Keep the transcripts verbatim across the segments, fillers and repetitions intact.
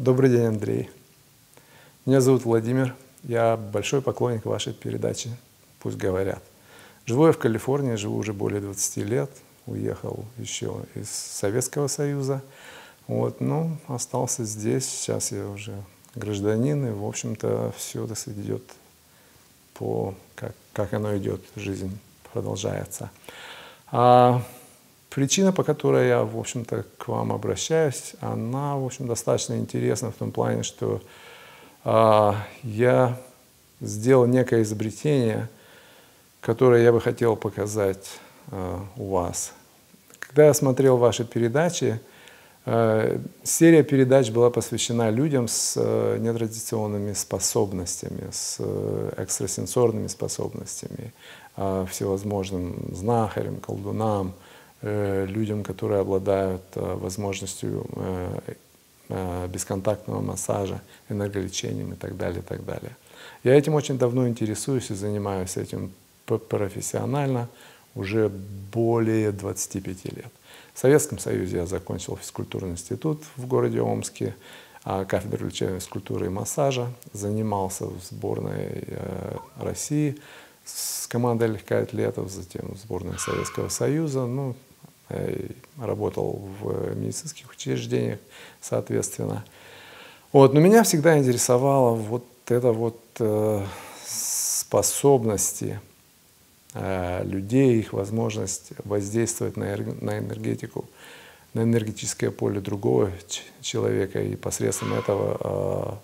Добрый день, Андрей. Меня зовут Владимир. Я большой поклонник вашей передачи «Пусть говорят». Живу я в Калифорнии, живу уже более двадцати лет. Уехал еще из Советского Союза. Вот, ну, остался здесь. Сейчас я уже гражданин, и, в общем-то, все это идет по, как, как оно идет, жизнь продолжается. А причина, по которой я, в общем-то, к вам обращаюсь, она, в общем, достаточно интересна в том плане, что а, я сделал некое изобретение, которое я бы хотел показать а, у вас. Когда я смотрел ваши передачи, а, серия передач была посвящена людям с а, нетрадиционными способностями, с а, экстрасенсорными способностями, а, всевозможным знахарям, колдунам, людям, которые обладают возможностью бесконтактного массажа, энерголечением и так далее, и так далее. Я этим очень давно интересуюсь и занимаюсь этим профессионально уже более двадцати пяти лет. В Советском Союзе я закончил физкультурный институт в городе Омске, кафедру лечебной физкультуры и массажа, занимался в сборной России с командой легкоатлетов, затем в сборной Советского Союза. Ну, работал в медицинских учреждениях, соответственно. Вот. Но меня всегда интересовало вот это вот э, способности э, людей, их возможность воздействовать на, на энергетику, на энергетическое поле другого человека и посредством этого, э,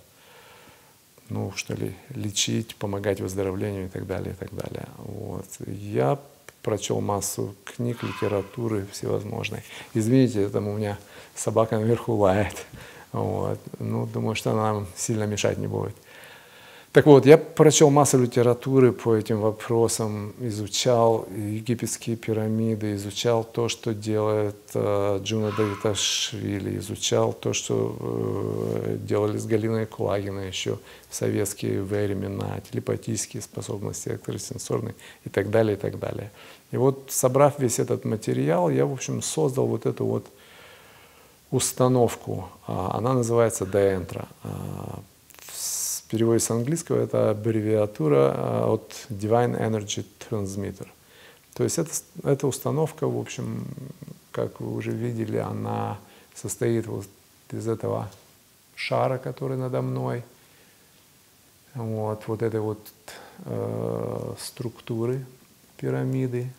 ну, что ли, лечить, помогать выздоровлению и так далее, и так далее. Вот. Я прочел массу книг, литературы всевозможной. Извините, там у меня собака наверху лает. Вот. Ну, думаю, что она нам сильно мешать не будет. Так вот, я прочел массу литературы по этим вопросам, изучал египетские пирамиды, изучал то, что делает э, Джуна Давиташвили, изучал то, что э, делали с Галиной Кулагиной еще в советские времена, телепатические способности, экстрасенсорные и так далее, и так далее. И вот, собрав весь этот материал, я, в общем, создал вот эту вот установку. Она называется Деэнтра. В переводе с английского это аббревиатура от Divine Energy Transmitter. То есть это, эта установка, в общем, как вы уже видели, она состоит вот из этого шара, который надо мной, вот, вот этой вот э, структуры пирамиды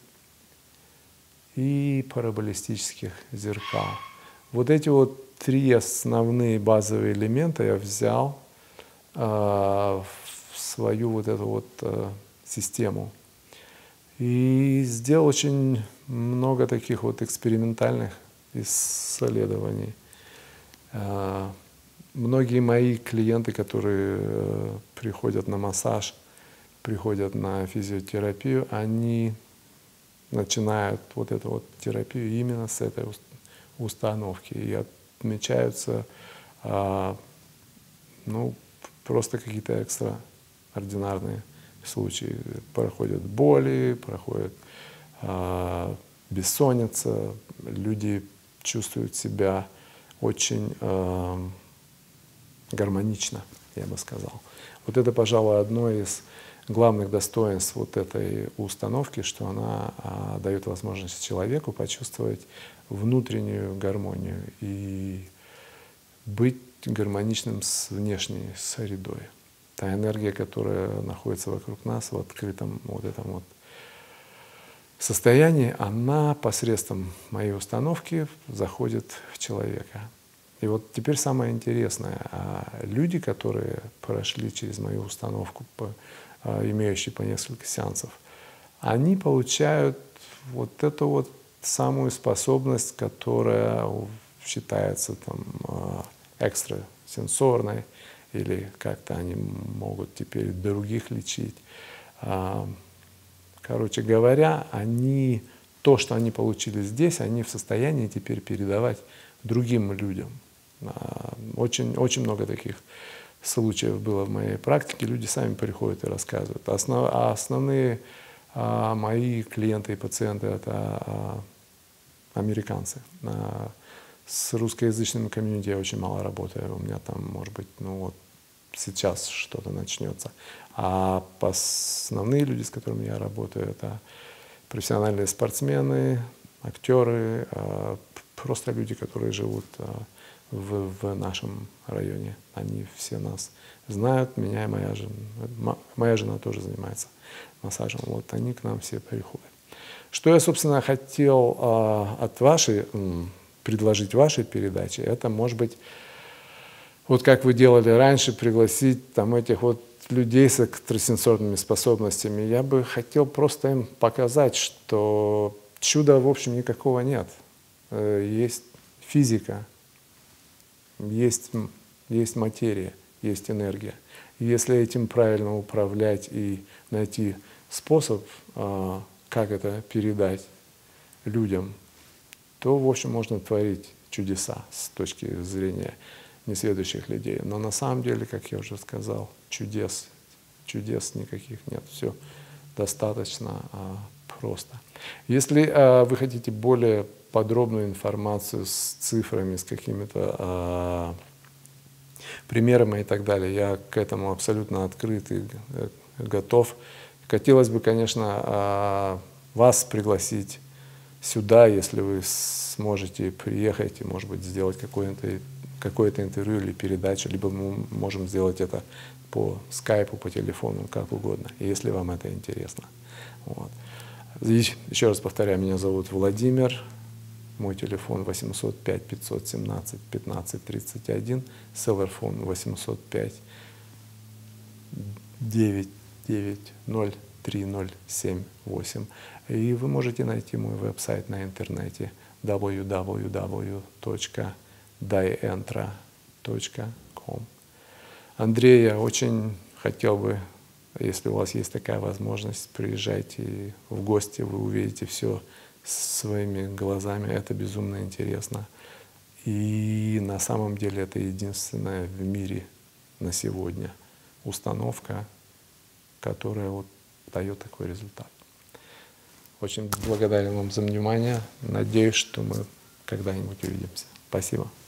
и параболистических зеркал. Вот эти вот три основные базовые элемента я взял в свою вот эту вот э, систему. И сделал очень много таких вот экспериментальных исследований. Э, многие мои клиенты, которые э, приходят на массаж, приходят на физиотерапию, они начинают вот эту вот терапию именно с этой установки. И отмечаются э, ну, просто какие-то экстраординарные случаи. Проходят боли, проходит э, бессонница, люди чувствуют себя очень э, гармонично, я бы сказал. Вот это, пожалуй, одно из главных достоинств вот этой установки, что она э, дает возможность человеку почувствовать внутреннюю гармонию и быть гармоничным с внешней средой. Та энергия, которая находится вокруг нас в открытом вот этом вот состоянии, она посредством моей установки заходит в человека. И вот теперь самое интересное. Люди, которые прошли через мою установку, имеющие по несколько сеансов, они получают вот эту вот самую способность, которая считается там экстрасенсорной, или как-то они могут теперь других лечить. Короче говоря, они, то, что они получили здесь, они в состоянии теперь передавать другим людям. Очень, очень много таких случаев было в моей практике. Люди сами приходят и рассказывают. Основ, а основные а, мои клиенты и пациенты — это а, американцы. С русскоязычным комьюнити я очень мало работаю. У меня там, может быть, ну вот сейчас что-то начнется. А основные люди, с которыми я работаю, это профессиональные спортсмены, актеры, просто люди, которые живут в, в нашем районе. Они все нас знают, меня и моя жена. Моя жена тоже занимается массажем. Вот они к нам все приходят. Что я, собственно, хотел от вашей, предложить вашей передаче, это, может быть, вот как вы делали раньше, пригласить там этих вот людей с экстрасенсорными способностями. Я бы хотел просто им показать, что чуда, в общем, никакого нет. Есть физика, есть, есть материя, есть энергия. И если этим правильно управлять и найти способ, как это передать людям, то, в общем, можно творить чудеса с точки зрения несведущих людей. Но на самом деле, как я уже сказал, чудес, чудес никаких нет. Все достаточно а, просто. Если а, вы хотите более подробную информацию с цифрами, с какими-то а, примерами и так далее, я к этому абсолютно открыт и готов. Хотелось бы, конечно, а, вас пригласить сюда, если вы сможете приехать и, может быть, сделать какое-то какое-то интервью или передачу, либо мы можем сделать это по скайпу, по телефону, как угодно, если вам это интересно. Вот. И еще раз повторяю, меня зовут Владимир, мой телефон восемьсот пять пятьсот семнадцать пятнадцать тридцать один, селлерфон восемьсот пять девятьсот девять ноль три ноль семь восемь. И вы можете найти мой веб-сайт на интернете дабл ю дабл ю дабл ю точка дайэнтра точка ком. Андрей, я очень хотел бы, если у вас есть такая возможность, приезжайте в гости, вы увидите все своими глазами, это безумно интересно. И на самом деле это единственная в мире на сегодня установка, которая вот дает такой результат. Очень благодарен вам за внимание. Надеюсь, что мы когда-нибудь увидимся. Спасибо.